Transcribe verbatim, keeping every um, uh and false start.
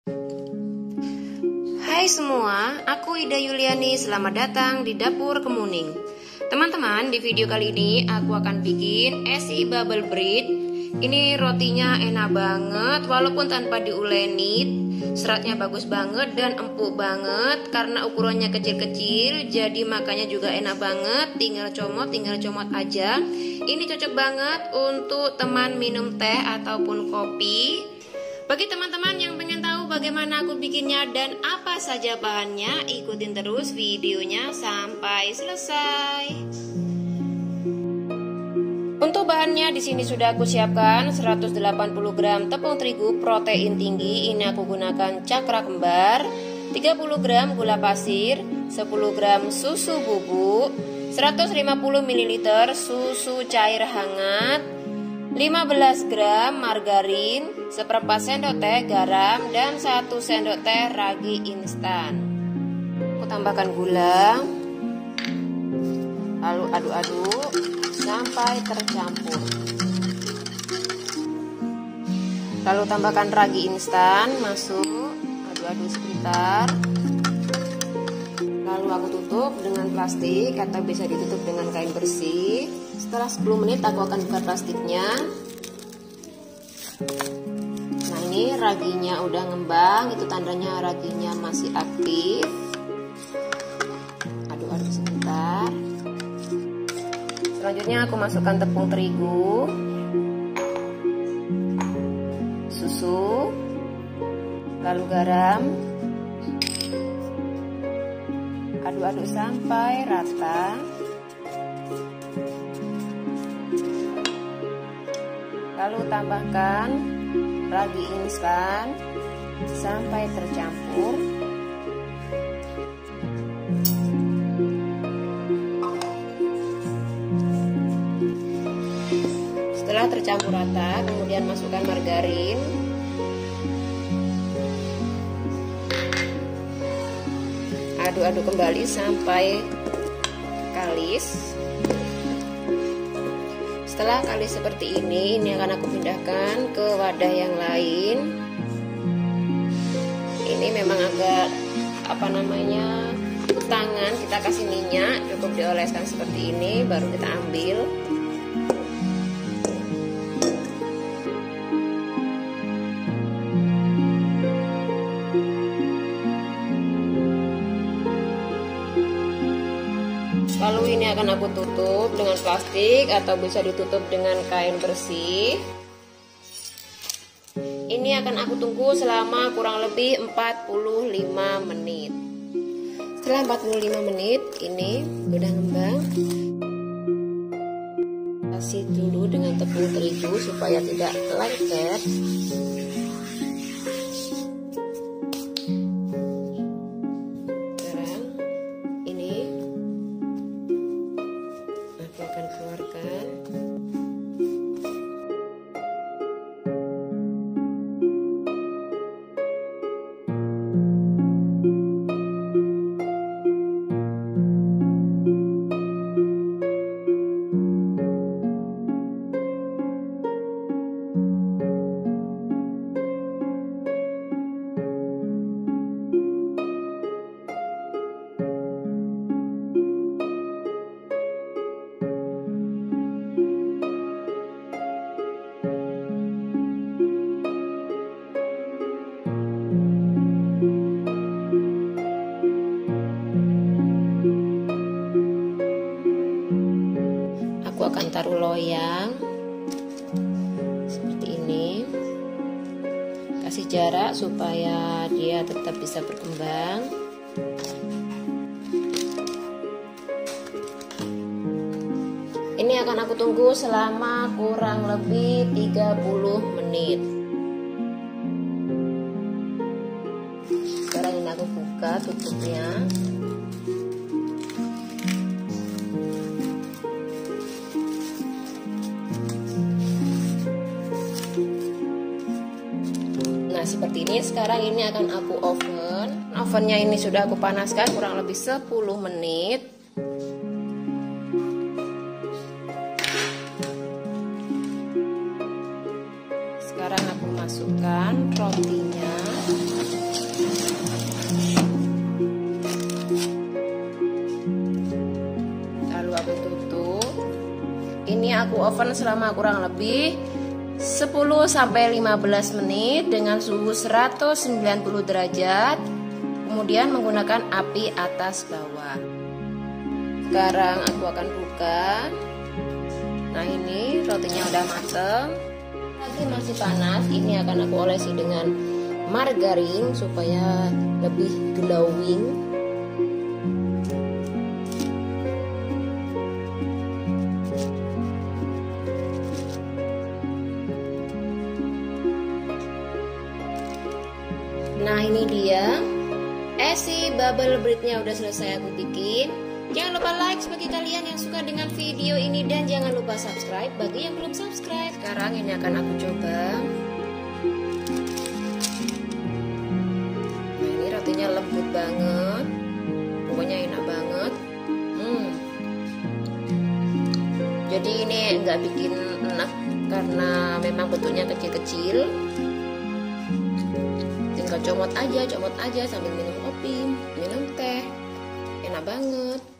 Hai semua, aku Ida Yuliani, selamat datang di Dapur Kemuning. Teman-teman, di video kali ini aku akan bikin esi bubble bread. Ini rotinya enak banget, walaupun tanpa diulenit. Seratnya bagus banget dan empuk banget, karena ukurannya kecil-kecil, jadi makannya juga enak banget. Tinggal comot, tinggal comot aja. Ini cocok banget untuk teman minum teh ataupun kopi. Bagi teman-teman yang pengen tahu bagaimana aku bikinnya dan apa saja bahannya, ikutin terus videonya sampai selesai. Untuk bahannya di sini sudah aku siapkan seratus delapan puluh gram tepung terigu protein tinggi. Ini aku gunakan cakra kembar, tiga puluh gram gula pasir, sepuluh gram susu bubuk, seratus lima puluh mililiter susu cair hangat, lima belas gram margarin, seperempat sendok teh garam, dan satu sendok teh ragi instan. Aku tambahkan gula, lalu aduk-aduk sampai tercampur. Lalu tambahkan ragi instan, masuk, aduk-aduk sebentar. Lalu aku tutup dengan plastik atau bisa ditutup dengan kain bersih. Setelah sepuluh menit aku akan buka plastiknya. Nah, ini raginya udah ngembang, itu tandanya raginya masih aktif. Aduk-aduk sebentar. Selanjutnya aku masukkan tepung terigu, susu, lalu garam. Aduk-aduk sampai rata. Lalu tambahkan ragi instan sampai tercampur. Setelah tercampur rata, kemudian masukkan margarin. Aduk-aduk kembali sampai kalis. Setelah kalis seperti ini, ini akan aku pindahkan ke wadah yang lain. Ini memang agak apa namanya tangan, kita kasih minyak, cukup dioleskan seperti ini, baru kita ambil. Lalu ini akan aku tutup dengan plastik atau bisa ditutup dengan kain bersih. Ini akan aku tunggu selama kurang lebih empat puluh lima menit. Setelah empat puluh lima menit, ini udah ngembang. Kasih dulu dengan tepung terigu supaya tidak lengket. Akan keluarkan. Akan taruh loyang seperti ini, kasih jarak supaya dia tetap bisa berkembang. Ini akan aku tunggu selama kurang lebih tiga puluh menit. Sekarang ini aku buka tutupnya. Seperti ini. Sekarang ini akan aku oven. Ovennya ini sudah aku panaskan kurang lebih sepuluh menit. Sekarang aku masukkan rotinya. aku oven selama kurang lebih sepuluh sampai lima belas menit dengan suhu seratus sembilan puluh derajat. Kemudian menggunakan api atas bawah. Sekarang aku akan buka. Nah, ini rotinya udah mateng. Lagi masih panas. Ini akan aku olesi dengan margarin supaya lebih glowing. Nah, ini dia esi bubble breadnya udah selesai aku bikin. Jangan lupa like bagi kalian yang suka dengan video ini, dan jangan lupa subscribe bagi yang belum subscribe. Sekarang ini akan aku coba. Nah, ini rotinya lembut banget, pokoknya enak banget. Hmm. Jadi ini nggak bikin enak karena memang bentuknya kecil-kecil. Tinggal comot aja, comot aja sambil minum kopi, minum teh, enak banget.